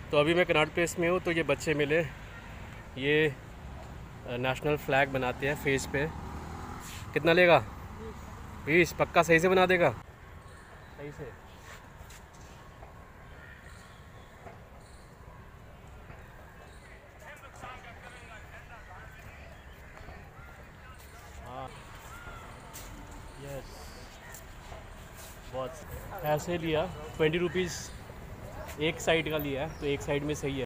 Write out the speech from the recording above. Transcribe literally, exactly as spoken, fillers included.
तो अभी मैं कनॉट प्लेस में हूँ, तो ये बच्चे मिले, ये नेशनल फ्लैग बनाते हैं फेस पे। कितना लेगा? बीस। पक्का सही से बना देगा? सही से। हाँ यस, बहुत ऐसे लिया। ट्वेंटी रुपीज़ एक साइड का लिया है, तो एक साइड में सही है।